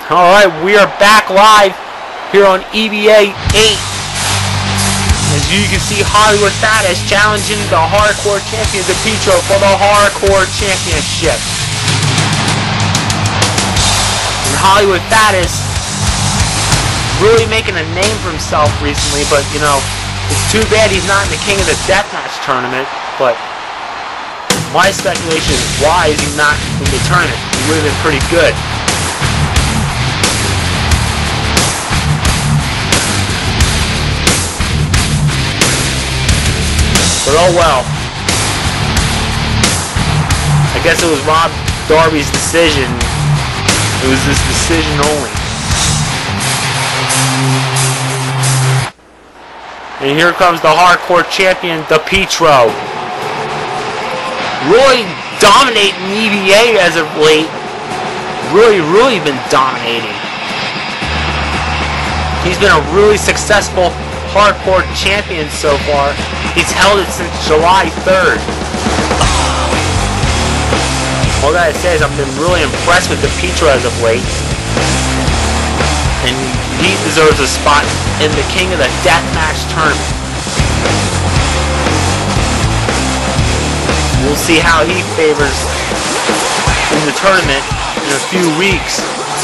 Alright, we are back live here on EBA 8. As you can see, Hollywood Fattest challenging the Hardcore Champion DiPietro for the Hardcore Championship. And Hollywood Fattest really making a name for himself recently, but you know, it's too bad he's not in the King of the Deathmatch tournament. But my speculation is, why is he not in the tournament? He would have been pretty good. But oh well. I guess it was Rob Darby's decision. It was this decision only. And here comes the Hardcore Champion, DiPietro. Really dominating EBA as of late. Really been dominating. He's been a really successful Hardcore Champion so far. He's held it since July 3rd. All that I say is I've been really impressed with DiPietro as of late. And he deserves a spot in the King of the Deathmatch tournament. We'll see how he favors in the tournament in a few weeks.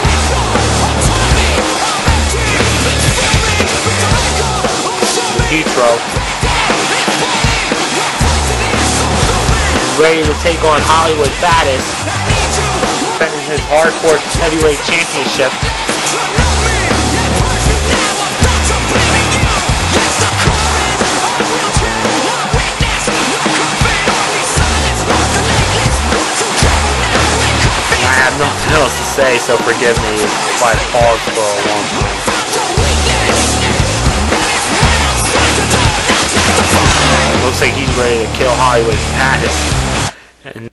DiPietro ready to take on Hollywood Fattest, defending his Hardcore Heavyweight Championship. I have nothing else to say, so forgive me if I pause for a long time. Looks like he's ready to kill Hollywood Fattest. And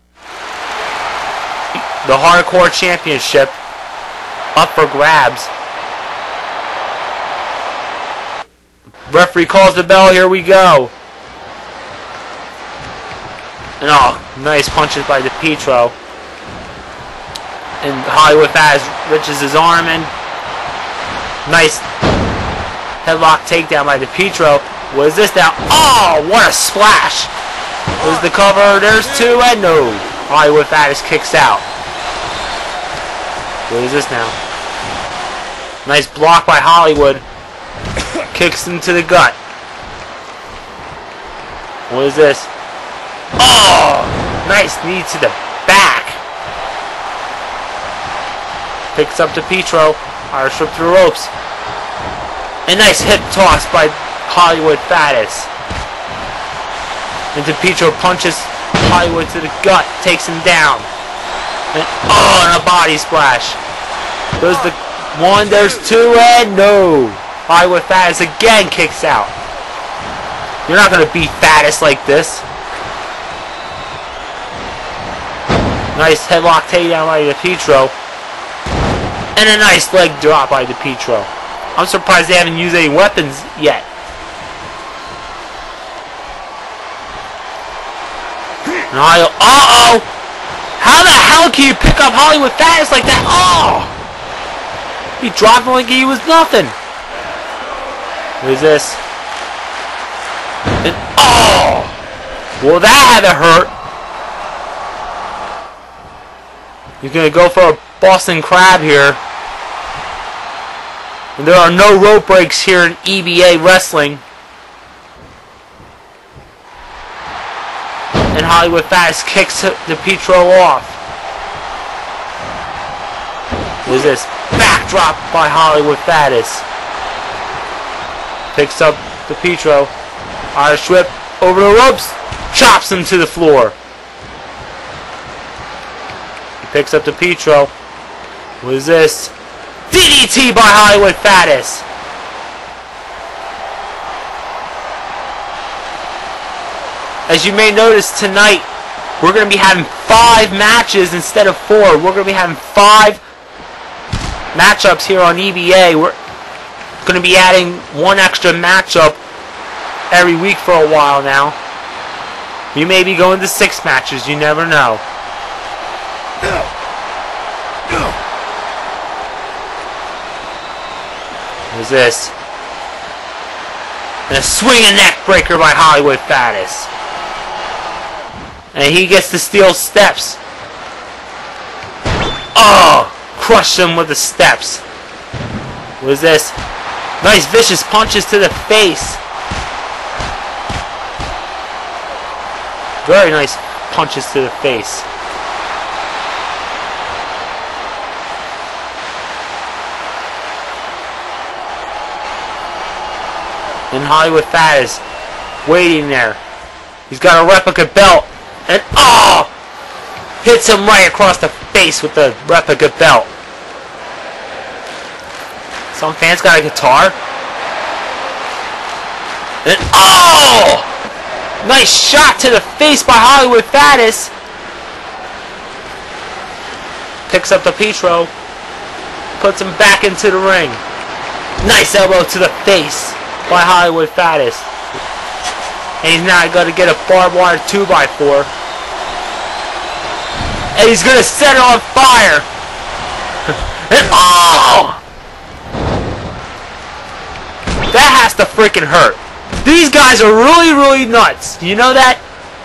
the Hardcore Championship up for grabs. Referee calls the bell. Here we go. And oh, nice punches by DiPietro. And Hollywood Fattest reaches his arm in. Nice headlock takedown by DiPietro. What is this now? Oh, what a splash! There's the cover. There's two, and no. Hollywood Fattest kicks out. What is this now? Nice block by Hollywood. Kicks him to the gut. What is this? Oh! Nice knee to the back. Picks up DiPietro. Irish whip through the ropes. A nice hip toss by Hollywood Fattest. And DiPietro punches Hollywood to the gut, takes him down. And oh, and a body splash. There's the one, there's two, and no. Hollywood Fattest again kicks out. You're not going to beat Fattest like this. Nice headlock takedown by DiPietro. And a nice leg drop by DiPietro. I'm surprised they haven't used any weapons yet. Uh-oh! How the hell can you pick up Hollywood Fattest like that? Oh! He dropped him like he was nothing. What is this? And, oh! Well, that had to hurt. He's going to go for a Boston Crab here. And there are no rope breaks here in EBA Wrestling. And Hollywood Fattest kicks DiPietro off. What is this? Backdrop by Hollywood Fattest. Picks up DiPietro. Irish whip over the ropes. Chops him to the floor. He picks up DiPietro. What is this? DDT by Hollywood Fattest. As you may notice tonight, we're going to be having 5 matches instead of 4. We're going to be having 5 matchups here on EBA. We're going to be adding 1 extra matchup every week for a while now. You may be going to 6 matches. You never know. What's this? And a swinging neck breaker by Hollywood Faddis. And he gets the steel steps. Oh! Crushed him with the steps. What is this? Nice vicious punches to the face. Very nice punches to the face. And Hollywood Faddis waiting there. He's got a replica belt. And oh! Hits him right across the face with the replica belt. Some fans got a guitar. And oh! Nice shot to the face by Hollywood Faddis. Picks up the Petro. Puts him back into the ring. Nice elbow to the face by Hollywood Faddis. And he's now going to get a barbed wire 2x4. And he's going to set it on fire. And oh! That has to freaking hurt. These guys are really, really nuts. Do you know that?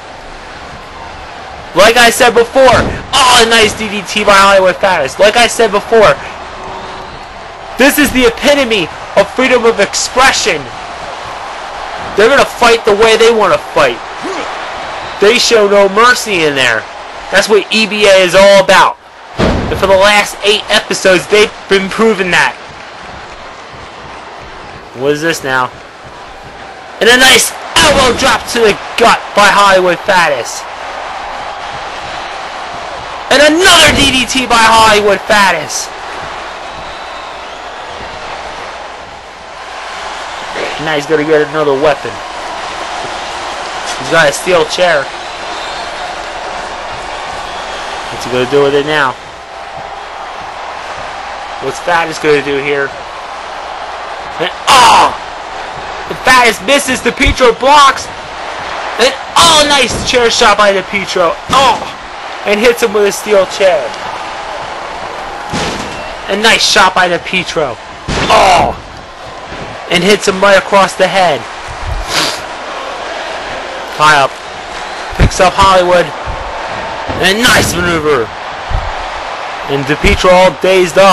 Like I said before. Oh, a nice DDT by Hollywood Faddis. Like I said before. This is the epitome of freedom of expression. They're going to fight the way they want to fight. They show no mercy in there. That's what EBA is all about. And for the last 8 episodes, they've been proving that. What is this now? And a nice elbow drop to the gut by Hollywood Faddis. And another DDT by Hollywood Faddis. Now he's going to get another weapon. He's got a steel chair. What's he going to do with it now? What's Faddis going to do here? And oh! The Faddis misses. The Petro blocks. And oh, nice chair shot by the Petro. Oh! And hits him with a steel chair. A nice shot by the Petro. Oh! And hits him right across the head. High up. Picks up Hollywood. And a nice maneuver. And DePietro all dazed up.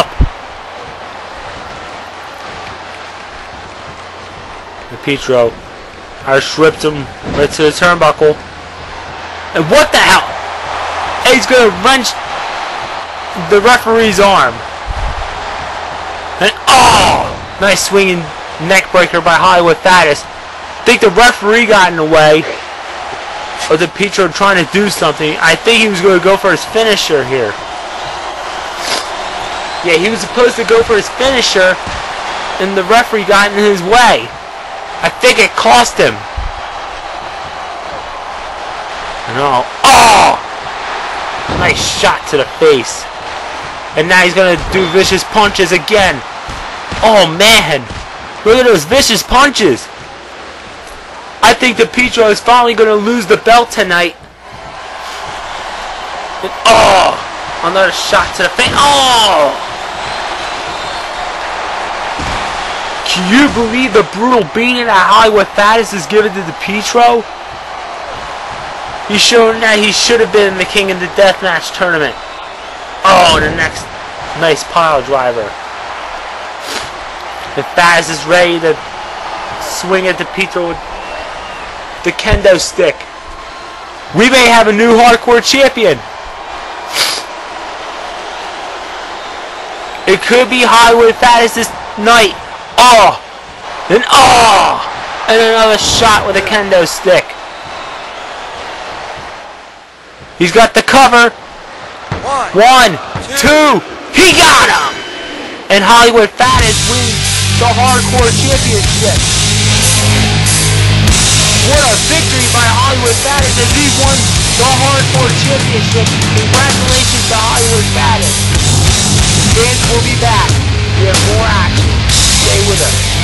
DePietro ripped him right to the turnbuckle. And what the hell? And he's going to wrench the referee's arm. And oh! Nice swinging neck breaker by Hollywood Faddis. I think the referee got in the way of DePietro trying to do something. I think he was going to go for his finisher here. Yeah, he was supposed to go for his finisher, and the referee got in his way. I think it cost him. No. Oh! Nice shot to the face. And now he's going to do vicious punches again. Oh, man. Look at those vicious punches. I think DePietro is finally going to lose the belt tonight. And, oh! Another shot to the face. Oh! Can you believe the brutal beating that Hollywood Faddis is giving to DePietro? He's showing that he should have been in the King of the Deathmatch tournament. Oh, the next nice pile driver. And Faddis is ready to swing at DePietro with the kendo stick. We may have a new hardcore champion. It could be Hollywood Faddis night. Oh! And oh! And another shot with a kendo stick. He's got the cover. One, two. He got him! And Hollywood Faddis wins the hardcore championship. What a victory by Hollywood Faddis as he won the hardcore championship. Congratulations to Hollywood Faddis. Fans will be back. We have more action. Stay with us.